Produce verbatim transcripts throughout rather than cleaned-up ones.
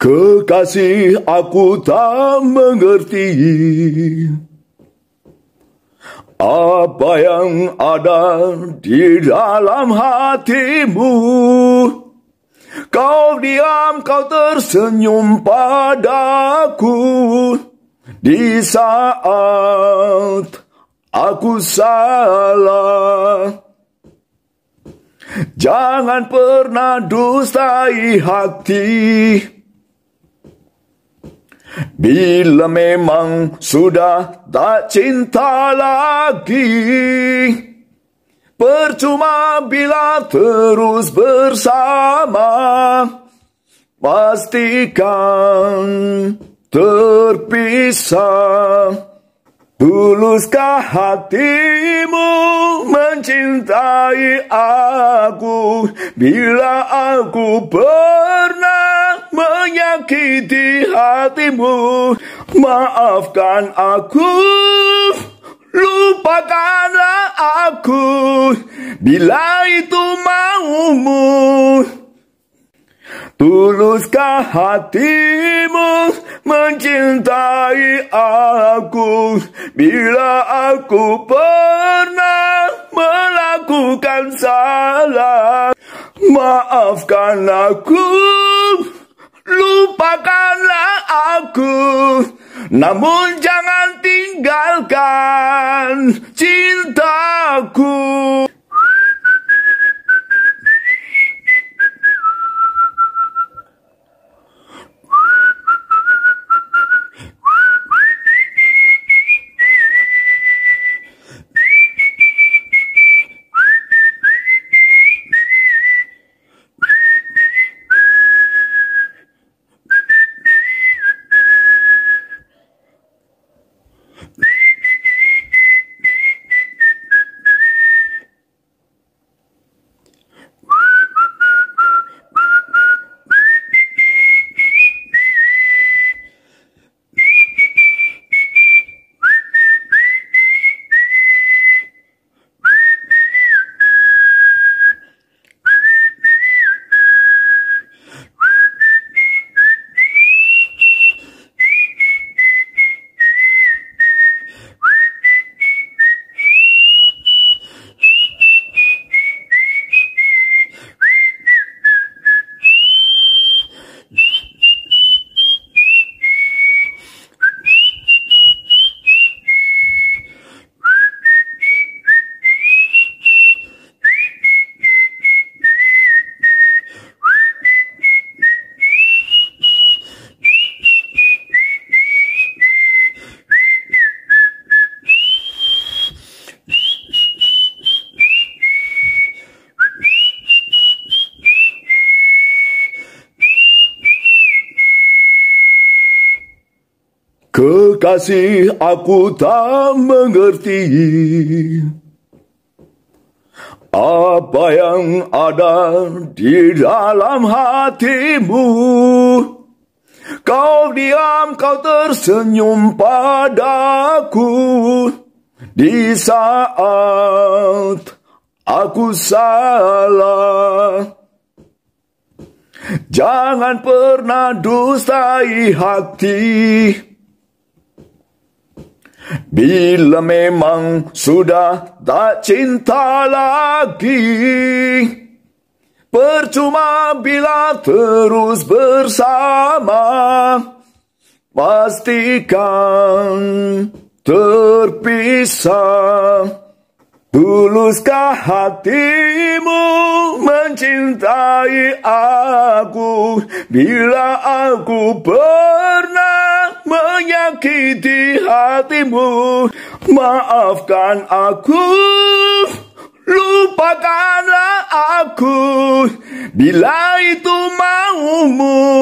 Kekasih, aku tak mengerti apa yang ada di dalam hatimu. Kau diam, kau tersenyum padaku di saat aku salah. Jangan pernah dustai hati. Bila memang sudah tak cinta lagi, percuma bila terus bersama. Pastikan terpisah. Tuluskah hatimu mencintai aku bila aku pernah menyakiti hatimu? Maafkan aku, lupakanlah aku bila itu maumu. Tuluskah hatimu mencintai aku bila aku pernah melakukan salah? Maafkan aku, lupakanlah aku, namun jangan tinggalkan cintaku. Kekasih, aku tak mengerti apa yang ada di dalam hatimu. Kau diam, kau tersenyum padaku di saat aku salah. Jangan pernah dustai hati. Bila memang sudah tak cinta lagi, percuma bila terus bersama. Pastikan terpisah. Tuluskah hatimu mencintai aku bila aku pernah menyakiti hatimu? Maafkan aku, lupakanlah aku bila itu maumu.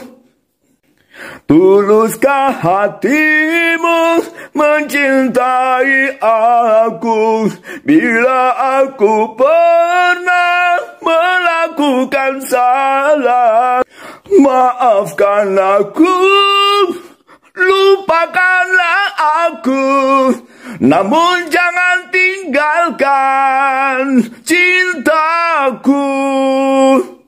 Tuluskah hatimu mencintai aku bila aku pernah melakukan salah? Maafkan aku, lupakanlah aku, namun jangan tinggalkan cintaku.